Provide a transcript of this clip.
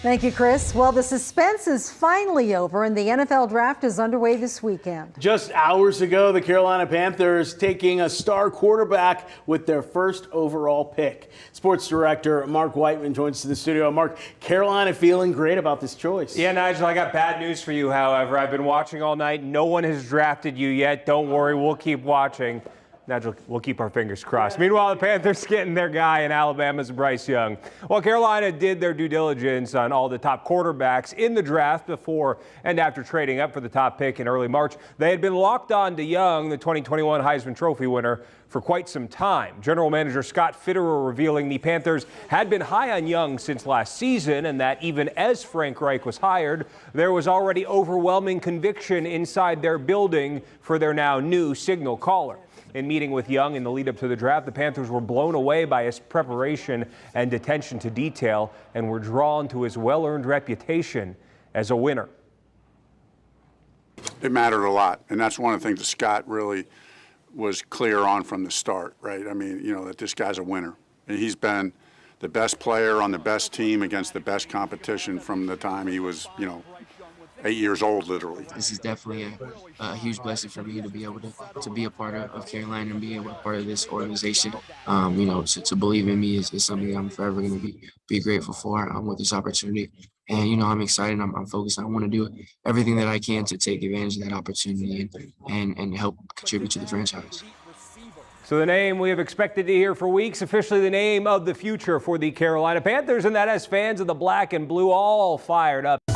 Thank you, Chris. Well, the suspense is finally over and the NFL draft is underway this weekend. Just hours ago, the Carolina Panthers taking a star quarterback with their first overall pick. Sports director Mark Whiteman joins us in the studio. Mark, Carolina feeling great about this choice. Yeah, Nigel, I got bad news for you, however. I've been watching all night. No one has drafted you yet. Don't worry, we'll keep watching. Nigel, we'll keep our fingers crossed. Meanwhile, the Panthers getting their guy in Alabama's Bryce Young. Well, Carolina did their due diligence on all the top quarterbacks in the draft before and after trading up for the top pick in early March. They had been locked on to Young, the 2021 Heisman Trophy winner, for quite some time. General Manager Scott Fitterer revealing the Panthers had been high on Young since last season and that even as Frank Reich was hired, there was already overwhelming conviction inside their building for their now new signal caller. In meeting with Young in the lead up to the draft, the Panthers were blown away by his preparation and attention to detail and were drawn to his well-earned reputation as a winner. It mattered a lot, and that's one of the things that Scott really was clear on from the start, right? I mean, you know, that this guy's a winner. And he's been the best player on the best team against the best competition from the time he was, 8 years old, literally. This is definitely a huge blessing for me to be able to be a part of Carolina and be a part of this organization. To believe in me is something I'm forever going to be grateful for with this opportunity. And, I'm excited. I'm focused. I want to do everything that I can to take advantage of that opportunity and help contribute to the franchise. So the name we have expected to hear for weeks, officially the name of the future for the Carolina Panthers, and that has fans of the black and blue all fired up.